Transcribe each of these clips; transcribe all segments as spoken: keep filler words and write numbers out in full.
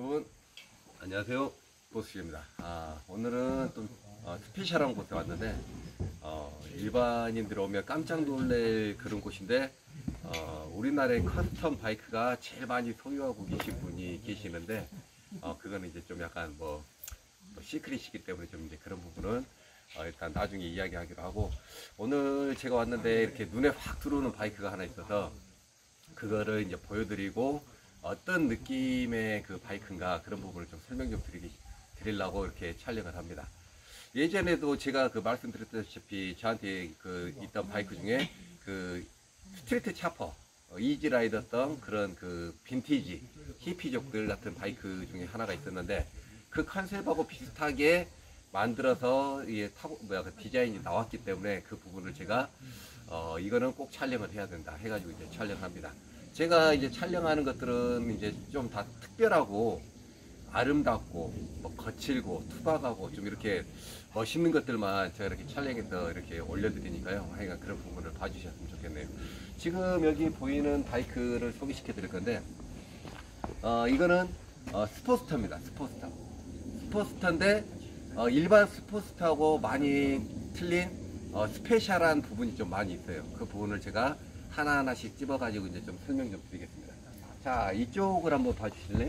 여러분 안녕하세요, 보스입니다. 아, 오늘은 좀 어, 스페셜한 곳에 왔는데 어, 일반인들 오면 깜짝 놀랄 그런 곳인데 어, 우리나라의 커스텀 바이크가 제일 많이 소유하고 계신 분이 계시는데 어, 그거는 이제 좀 약간 뭐, 뭐 시크릿이기 때문에 좀 이제 그런 부분은 어, 일단 나중에 이야기하기로 하고, 오늘 제가 왔는데 이렇게 눈에 확 들어오는 바이크가 하나 있어서 그거를 이제 보여드리고 어떤 느낌의 그 바이크인가 그런 부분을 좀 설명 좀 드리기, 드리려고 이렇게 촬영을 합니다. 예전에도 제가 그 말씀드렸다시피 저한테 그 있던 바이크 중에 그 스트리트 차퍼, 어, 이지라이더성 그런 그 빈티지 히피족들 같은 바이크 중에 하나가 있었는데 그 컨셉하고 비슷하게 만들어서 이게 타고 뭐야 그 디자인이 나왔기 때문에 그 부분을 제가 어 이거는 꼭 촬영을 해야 된다 해가지고 이제 촬영합니다. 제가 이제 촬영하는 것들은 이제 좀 다 특별하고 아름답고 뭐 거칠고 투박하고 좀 이렇게 멋있는 것들만 제가 이렇게 촬영해서 이렇게 올려드리니까요. 하여간 그런 부분을 봐주셨으면 좋겠네요. 지금 여기 보이는 바이크를 소개시켜 드릴 건데 어 이거는 어 스포스터입니다. 스포스터. 스포스터인데 어 일반 스포스터하고 많이 틀린 어 스페셜한 부분이 좀 많이 있어요. 그 부분을 제가 하나하나씩 집어가지고 이제 좀 설명 좀 드리겠습니다. 자, 이쪽을 한번 봐주실래요?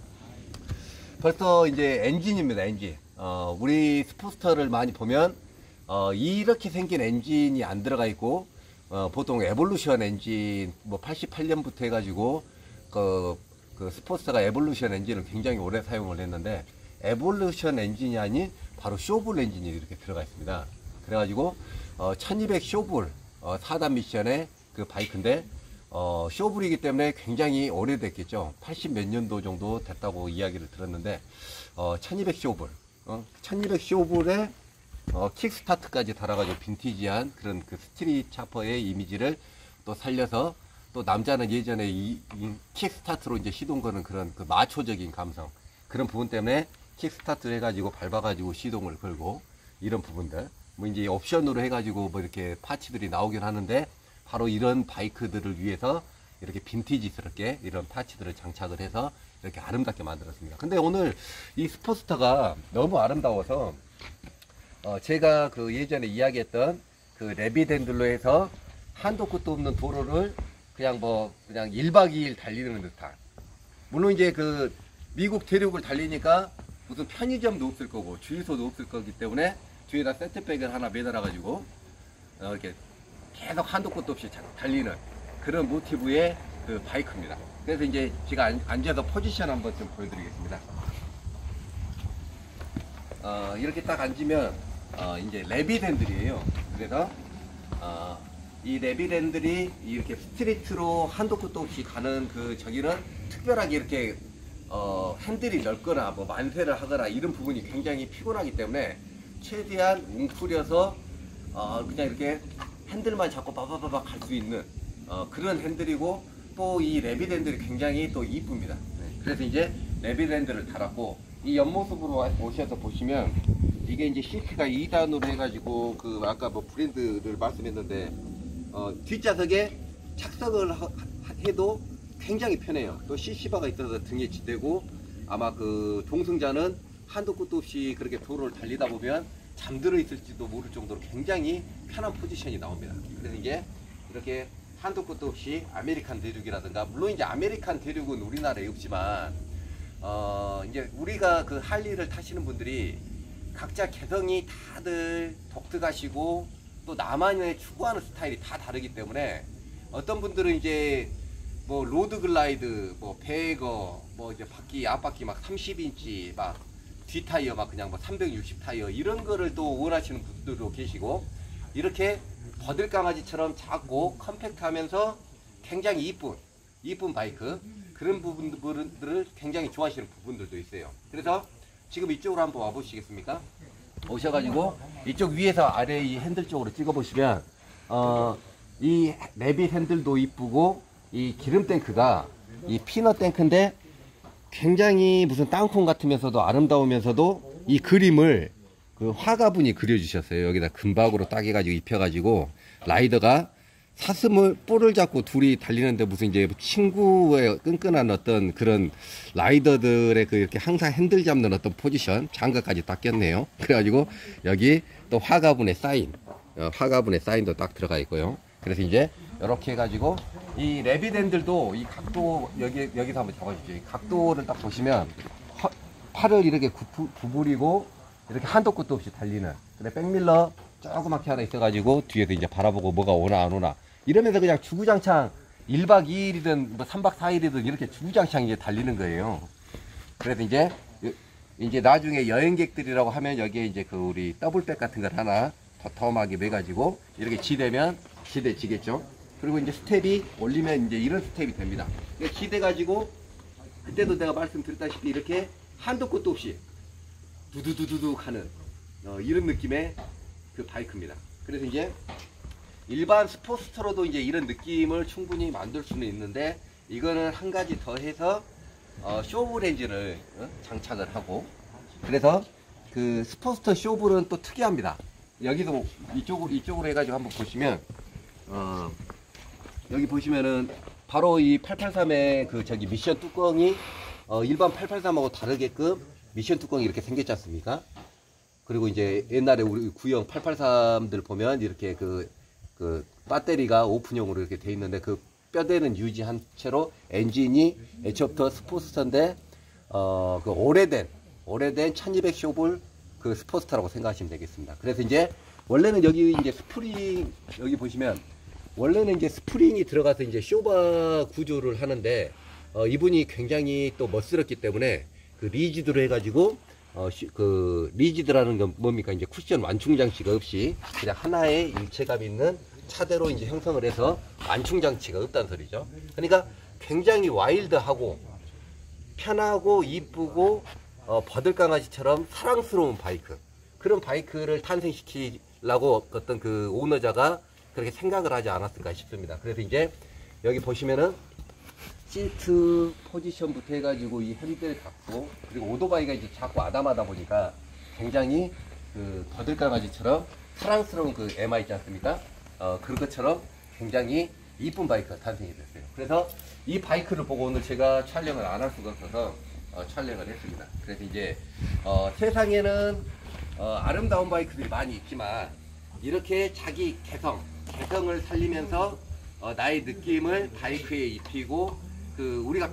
벌써 이제 엔진입니다, 엔진. 어, 우리 스포스터를 많이 보면, 어, 이렇게 생긴 엔진이 안 들어가 있고, 어, 보통 에볼루션 엔진, 뭐 팔십팔 년부터 해가지고, 그, 그 스포스터가 에볼루션 엔진을 굉장히 오래 사용을 했는데, 에볼루션 엔진이 아닌 바로 쇼불 엔진이 이렇게 들어가 있습니다. 그래가지고, 어, 천이백 쇼불, 어, 사 단 미션에 그 바이크인데 어, 쇼불이기 때문에 굉장히 오래됐겠죠. 팔십 몇 년도 정도 됐다고 이야기를 들었는데 어, 천이백 쇼불, 어, 천이백 쇼불에 어, 킥스타트까지 달아가지고 빈티지한 그런 그 스트릿 차퍼의 이미지를 또 살려서, 또 남자는 예전에 이, 이 킥스타트로 이제 시동 거는 그런 그 마초적인 감성, 그런 부분 때문에 킥스타트 해가지고 밟아가지고 시동을 걸고 이런 부분들, 뭐 이제 옵션으로 해가지고 뭐 이렇게 파츠들이 나오긴 하는데 바로 이런 바이크들을 위해서 이렇게 빈티지스럽게 이런 파츠들을 장착을 해서 이렇게 아름답게 만들었습니다. 근데 오늘 이 스포스터가 너무 아름다워서 어 제가 그 예전에 이야기했던 그 레비덴들로 해서 한도 끝도 없는 도로를 그냥 뭐 그냥 일 박 이 일 달리는 듯한, 물론 이제 그 미국 대륙을 달리니까 무슨 편의점도 없을 거고 주유소도 없을 거기 때문에 뒤에다 세트백을 하나 매달아 가지고 어 이렇게 계속 한도 끝도 없이 달리는 그런 모티브의 그 바이크입니다. 그래서 이제 제가 앉아서 포지션 한번 좀 보여드리겠습니다. 어, 이렇게 딱 앉으면 어, 이제 레비댄들이에요. 그래서 어, 이 레비댄들이 이렇게 스트리트로 한도 끝도 없이 가는 그 저기는 특별하게 이렇게 어, 핸들이 넓거나 뭐 만세를 하거나 이런 부분이 굉장히 피곤하기 때문에 최대한 웅크려서 어, 그냥 이렇게 핸들만 잡고 바바바바 갈 수 있는 어, 그런 핸들이고, 또 이 레빗 핸들이 굉장히 또 이쁩니다. 네. 그래서 이제 레빗 핸들을 달았고, 이 옆모습으로 오셔서 보시면 이게 이제 시트가 이 단으로 해가지고 그 아까 뭐 브랜드를 말씀했는데 어, 뒷좌석에 착석을 하, 해도 굉장히 편해요. 또 씨씨바가 있어서 등에 지대고, 아마 그 동승자는 한도 끝도 없이 그렇게 도로를 달리다 보면 잠들어 있을지도 모를 정도로 굉장히 편한 포지션이 나옵니다. 그래서 이제 이렇게 한도 끝도 없이 아메리칸 대륙이라든가, 물론 이제 아메리칸 대륙은 우리나라에 없지만 어 이제 우리가 그 할리를 타시는 분들이 각자 개성이 다들 독특하시고 또 나만의 추구하는 스타일이 다 다르기 때문에 어떤 분들은 이제 뭐 로드 글라이드, 뭐 베거, 뭐 이제 바퀴 앞바퀴 막 삼십 인치 막 뒷타이어 막 그냥 뭐 삼백육십 타이어 이런 거를 또 원하시는 분들도 계시고, 이렇게 버들강아지처럼 작고 컴팩트하면서 굉장히 이쁜 이쁜 바이크, 그런 부분들을 굉장히 좋아하시는 부분들도 있어요. 그래서 지금 이쪽으로 한번 와 보시겠습니까? 오셔가지고 이쪽 위에서 아래 이 핸들 쪽으로 찍어 보시면 어, 이 레빗 핸들도 이쁘고, 이 기름 탱크가 이 피넛 탱크인데 굉장히 무슨 땅콩 같으면서도 아름다우면서도 이 그림을 그 화가분이 그려주셨어요. 여기다 금박으로 딱 해가지고 입혀가지고 라이더가 사슴을 뿔을 잡고 둘이 달리는데 무슨 이제 친구의 끈끈한 어떤 그런 라이더들의 그 이렇게 항상 핸들 잡는 어떤 포지션 장갑까지 딱 꼈네요. 그래가지고 여기 또 화가분의 사인, 어, 화가분의 사인도 딱 들어가 있고요. 그래서 이제 이렇게 해가지고 이 레비덴들도 이 각도 여기 여기서 한번 잡아주죠. 이 각도를 딱 보시면 허, 팔을 이렇게 구, 구부리고 이렇게 한도 끝도 없이 달리는. 근데 백밀러 조그맣게 하나 있어가지고 뒤에서 이제 바라보고 뭐가 오나 안 오나 이러면서 그냥 주구장창 일 박 이 일이든 뭐 삼 박 사 일이든 이렇게 주구장창 이제 달리는 거예요. 그래서 이제 이제 나중에 여행객들이라고 하면 여기에 이제 그 우리 더블백 같은 걸 하나 더텀하게 매가지고 이렇게 지대면 지대지겠죠. 그리고 이제 스텝이 올리면 이제 이런 스텝이 됩니다. 지대 가지고 그때도 내가 말씀드렸다시피 이렇게 한도 끝도 없이 두두두두두 하는 어, 이런 느낌의 그 바이크입니다. 그래서 이제 일반 스포츠터로도 이제 이런 느낌을 충분히 만들 수는 있는데 이거는 한 가지 더 해서 어, 쇼블 엔진을 어? 장착을 하고 그래서 그 스포츠터 쇼블은 또 특이합니다. 여기도 이쪽으로 이쪽으로 해가지고 한번 보시면 어, 여기 보시면은 바로 이 팔팔삼의 그 저기 미션 뚜껑이 어, 일반 팔팔삼하고 다르게끔 미션 뚜껑이 이렇게 생겼지 않습니까? 그리고 이제 옛날에 우리 구형 팔팔삼들 보면 이렇게 그, 그 배터리가 오픈형으로 이렇게 돼 있는데 그 뼈대는 유지한 채로 엔진이 애초부터 스포츠터인데 어, 그 오래된 오래된 천이백 쇼블 그 스포츠터라고 생각하시면 되겠습니다. 그래서 이제 원래는 여기 이제 스프링 여기 보시면 원래는 이제 스프링이 들어가서 이제 쇼바 구조를 하는데 어, 이분이 굉장히 또 멋스럽기 때문에 그 리지드로 해가지고 어, 쉬, 그 리지드라는 건 뭡니까 이제 쿠션 완충 장치가 없이 그냥 하나의 일체감 있는 차대로 이제 형성을 해서 완충 장치가 없다는 소리죠. 그러니까 굉장히 와일드하고 편하고 이쁘고 어, 버들강아지처럼 사랑스러운 바이크 그런 바이크를 탄생시키려고 어떤 그 오너자가 그렇게 생각을 하지 않았을까 싶습니다. 그래서 이제 여기 보시면은 시트 포지션부터 해가지고 이 핸들 갖고 그리고 오토바이가 이제 자꾸 아담하다 보니까 굉장히 그 버들강아지처럼 사랑스러운 그 에마 있지 않습니까? 어, 그런 것처럼 굉장히 이쁜 바이크가 탄생이 됐어요. 그래서 이 바이크를 보고 오늘 제가 촬영을 안 할 수가 없어서 어, 촬영을 했습니다. 그래서 이제 어, 세상에는 어, 아름다운 바이크들이 많이 있지만 이렇게 자기 개성, 개성을 살리면서 어, 나의 느낌을 바이크에 입히고 그 우리가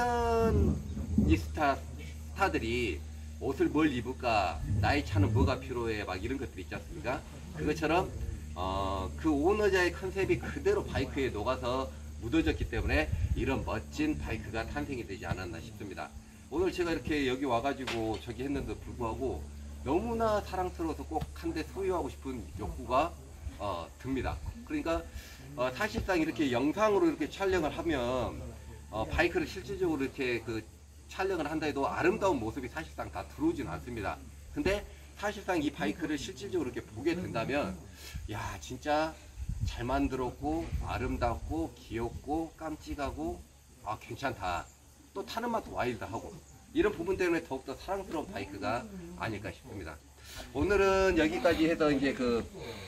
패셔니스타 스타들이 옷을 뭘 입을까 나의 차는 뭐가 필요해 막 이런 것들이 있지 않습니까? 그것처럼 어, 그 오너자의 컨셉이 그대로 바이크에 녹아서 묻어졌기 때문에 이런 멋진 바이크가 탄생이 되지 않았나 싶습니다. 오늘 제가 이렇게 여기 와가지고 저기 했는데도 불구하고 너무나 사랑스러워서 꼭 한 대 소유하고 싶은 욕구가 어, 듭니다. 그러니까 어, 사실상 이렇게 영상으로 이렇게 촬영을 하면 어, 바이크를 실질적으로 이렇게 그 촬영을 한다 해도 아름다운 모습이 사실상 다 들어오진 않습니다. 근데 사실상 이 바이크를 실질적으로 이렇게 보게 된다면 야 진짜 잘 만들었고 아름답고 귀엽고 깜찍하고 아 괜찮다. 또 타는 맛도 와일드하고 이런 부분 때문에 더욱더 사랑스러운 바이크가 아닐까 싶습니다. 오늘은 여기까지 해서 이제 그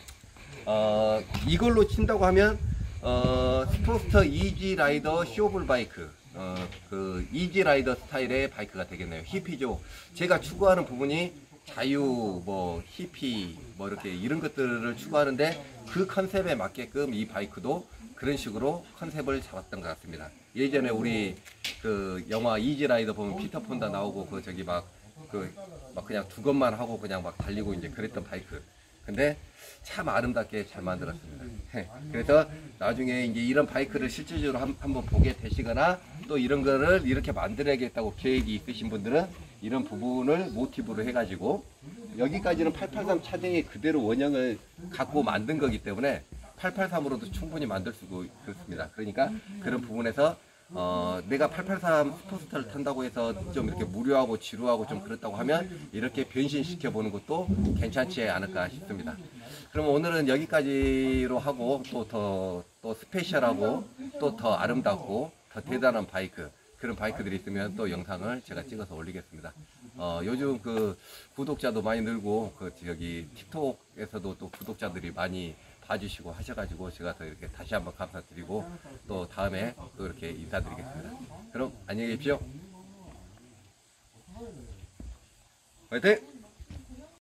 어, 이걸로 친다고 하면 어, 스포스터 이지 라이더 쇼블 바이크 어, 그 이지 라이더 스타일의 바이크가 되겠네요. 히피죠. 제가 추구하는 부분이 자유, 뭐 히피, 뭐 이렇게 이런 것들을 추구하는데 그 컨셉에 맞게끔 이 바이크도 그런 식으로 컨셉을 잡았던 것 같습니다. 예전에 우리 그 영화 이지 라이더 보면 피터 폰다 나오고 그 저기 막 그 막 그냥 두 것만 하고 그냥 막 달리고 이제 그랬던 바이크. 근데 참 아름답게 잘 만들었습니다. 그래서 나중에 이제 이런 바이크를 실질적으로 한, 한번 보게 되시거나 또 이런 거를 이렇게 만들어야겠다고 계획이 있으신 분들은 이런 부분을 모티브로 해가지고 여기까지는 팔팔삼 차량의 그대로 원형을 갖고 만든 거기 때문에 팔팔삼으로도 충분히 만들 수 있습니다. 그러니까 그런 부분에서 어, 내가 팔팔삼 스포츠터를 탄다고 해서 좀 이렇게 무료하고 지루하고 좀 그렇다고 하면 이렇게 변신시켜 보는 것도 괜찮지 않을까 싶습니다. 그럼 오늘은 여기까지로 하고 또 더 또 스페셜하고 또 더 아름답고 더 대단한 바이크 그런 바이크들이 있으면 또 영상을 제가 찍어서 올리겠습니다. 어, 요즘 그 구독자도 많이 늘고 그 여기 틱톡에서도 또 구독자들이 많이 봐주시고 하셔가지고 제가 더 이렇게 다시 한번 감사드리고 또 다음에 또 이렇게 인사드리겠습니다. 그럼 안녕히 계십시오. 화이팅!